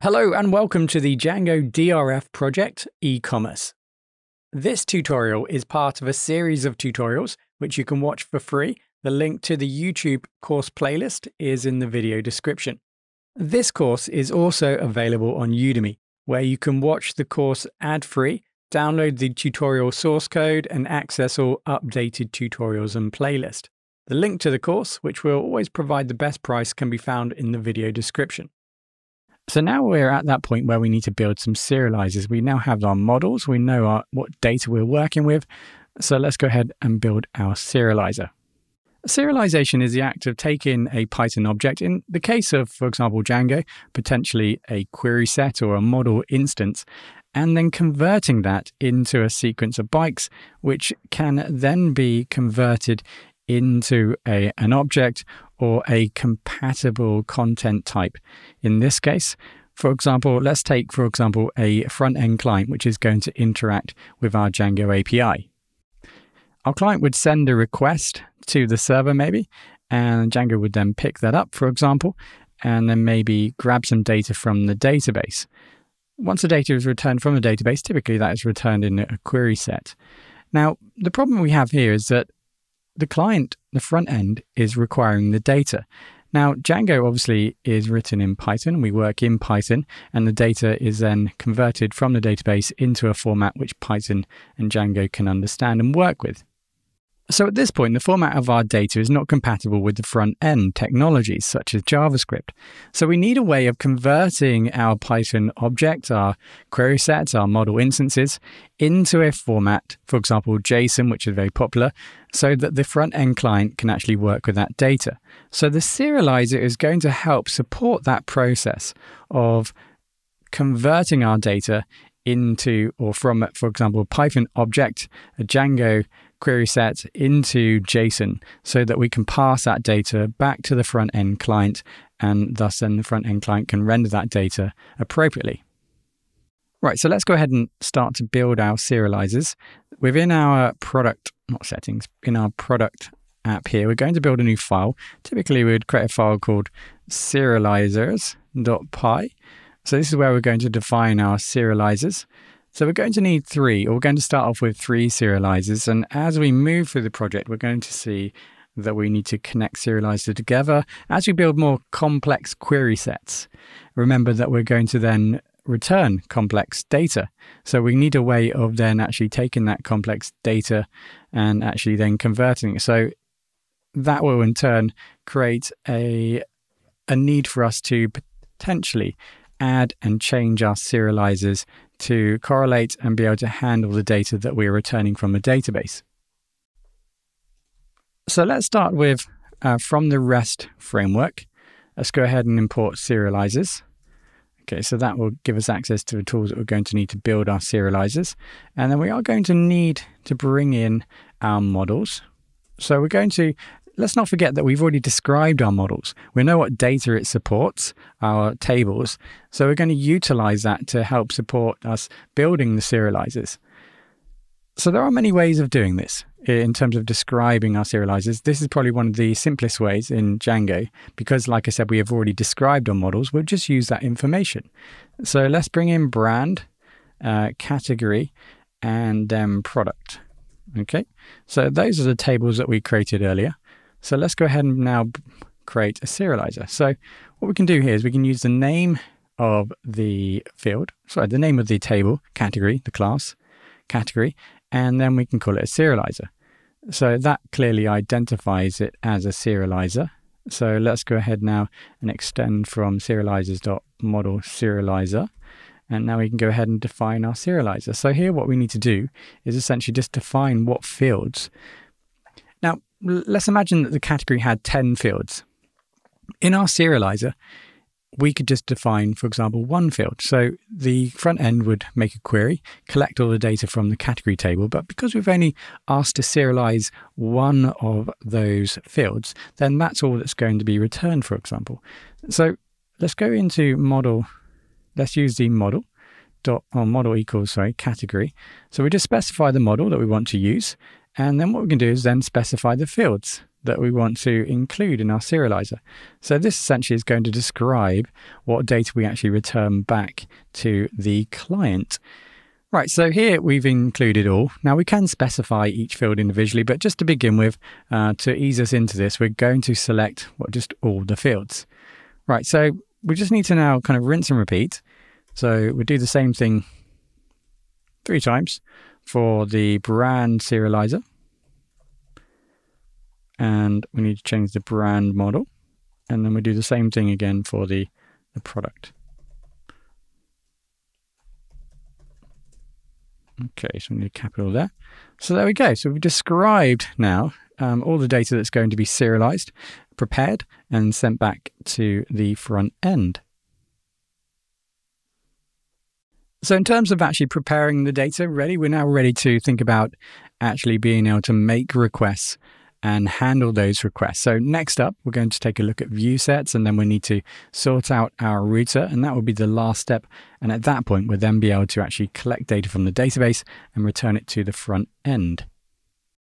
Hello and welcome to the Django DRF project, eCommerce. This tutorial is part of a series of tutorials which you can watch for free. The link to the YouTube course playlist is in the video description. This course is also available on Udemy, where you can watch the course ad-free, download the tutorial source code, and access all updated tutorials and playlist. The link to the course, which will always provide the best price, can be found in the video description. So now we're at that point where we need to build some serializers. We now have our models. We know what data we're working with. So let's go ahead and build our serializer. Serialization is the act of taking a Python object, in the case of, for example, Django, potentially a query set or a model instance, and then converting that into a sequence of bytes, which can then be converted into an object or a compatible content type. In this case, for example, let's take, a front-end client, which is going to interact with our Django API. Our client would send a request to the server maybe, and Django would then pick that up, for example, and then maybe grab some data from the database. Once the data is returned from the database, typically that is returned in a query set. Now, the problem we have here is that the client, the front end, is requiring the data. Now, Django obviously is written in Python. We work in Python, and the data is then converted from the database into a format which Python and Django can understand and work with. So at this point, the format of our data is not compatible with the front-end technologies such as JavaScript. So we need a way of converting our Python object, our query sets, our model instances, into a format, for example, JSON, which is very popular, so that the front-end client can actually work with that data. So the serializer is going to help support that process of converting our data into, or from, for example, a Python object, a Django query set, into JSON, so that we can pass that data back to the front-end client, and thus then the front-end client can render that data appropriately. Right, so let's go ahead and start to build our serializers. Within our product, in our product app here, we're going to build a new file. Typically, we would create a file called serializers.py. So this is where we're going to define our serializers. So we're going to need three, or we're going to start off with 3 serializers. And as we move through the project, we're going to see that we need to connect serializers together as we build more complex query sets. Remember that we're going to then return complex data. So we need a way of then actually taking that complex data and actually then converting it. So that will in turn create a need for us to potentially add and change our serializers to correlate and be able to handle the data that we're returning from a database. So let's start with from the REST framework. Let's go ahead and import serializers. Okay, so that will give us access to the tools that we're going to need to build our serializers. And then we are going to need to bring in our models. So we're going to, let's not forget that we've already described our models. We know what data it supports, our tables. So we're going to utilize that to help support us building the serializers. So there are many ways of doing this in terms of describing our serializers. This is probably one of the simplest ways in Django because, like I said, we have already described our models. We'll just use that information. So let's bring in brand, category, and then product. Okay, so those are the tables that we created earlier. So let's go ahead and now create a serializer. So what we can do here is we can use the name of the field, the name of the table, category, the class, category, and then we can call it a serializer. So that clearly identifies it as a serializer. So let's go ahead now and extend from serializers.model serializer. And now we can go ahead and define our serializer. So here what we need to do is essentially just define what fields. Now, let's imagine that the category had 10 fields. In our serializer, we could just define, for example, 1 field. So the front end would make a query, collect all the data from the category table, but because we've only asked to serialize 1 of those fields, then that's all that's going to be returned, for example. So let's go into model. Let's use the model equals category. So we just specify the model that we want to use. And then what we can do is then specify the fields. that we want to include in our serializer. So this essentially is going to describe what data we actually return back to the client. Right, so here we've included all. Now we can specify each field individually, but just to begin with, to ease us into this, we're going to select just all the fields. Right, so we just need to now kind of rinse and repeat. So we'll do the same thing 3 times for the brand serializer. And we need to change the brand model. And then we do the same thing again for the product. Okay, so we need a capital there. So there we go. So we've described now all the data that's going to be serialized, prepared, and sent back to the front end. So in terms of actually preparing the data ready, we're now ready to think about actually being able to make requests and handle those requests. So next up, we're going to take a look at viewsets, and then we need to sort out our router, and that will be the last step. And at that point, we'll then be able to actually collect data from the database and return it to the front end.